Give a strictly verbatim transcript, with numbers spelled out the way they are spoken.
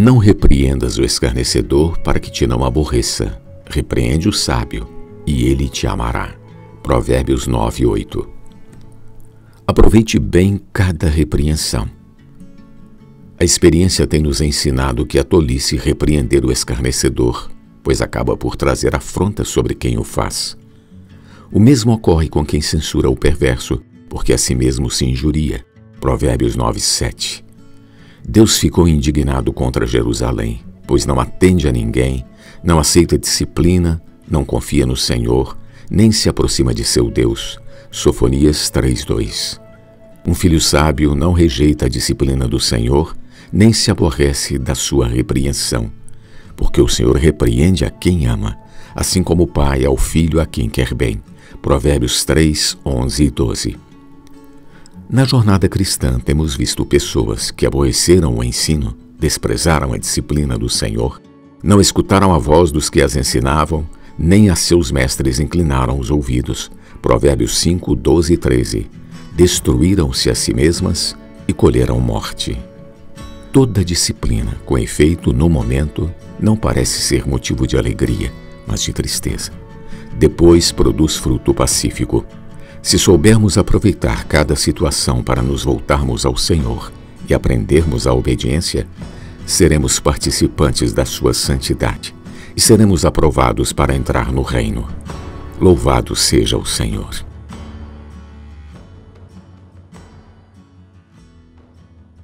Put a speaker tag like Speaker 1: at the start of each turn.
Speaker 1: Não repreendas o escarnecedor para que te não aborreça. Repreende o sábio, e ele te amará. Provérbios nove, oito. Aproveite bem cada repreensão. A experiência tem nos ensinado que é tolice repreender o escarnecedor, pois acaba por trazer afronta sobre quem o faz. O mesmo ocorre com quem censura o perverso, porque a si mesmo se injuria. Provérbios nove, sete. Deus ficou indignado contra Jerusalém, pois não atende a ninguém, não aceita disciplina, não confia no Senhor, nem se aproxima de seu Deus. Sofonias três, dois. Um filho sábio não rejeita a disciplina do Senhor, nem se aborrece da sua repreensão, porque o Senhor repreende a quem ama, assim como o pai ao filho a quem quer bem. Provérbios três, onze e doze. Na jornada cristã temos visto pessoas que aborreceram o ensino, desprezaram a disciplina do Senhor, não escutaram a voz dos que as ensinavam, nem a seus mestres inclinaram os ouvidos. Provérbios cinco, doze e treze. Destruíram-se a si mesmas e colheram morte. Toda disciplina, com efeito no momento, não parece ser motivo de alegria, mas de tristeza. Depois produz fruto pacífico. Se soubermos aproveitar cada situação para nos voltarmos ao Senhor e aprendermos a obediência, seremos participantes da sua santidade e seremos aprovados para entrar no reino. Louvado seja o Senhor.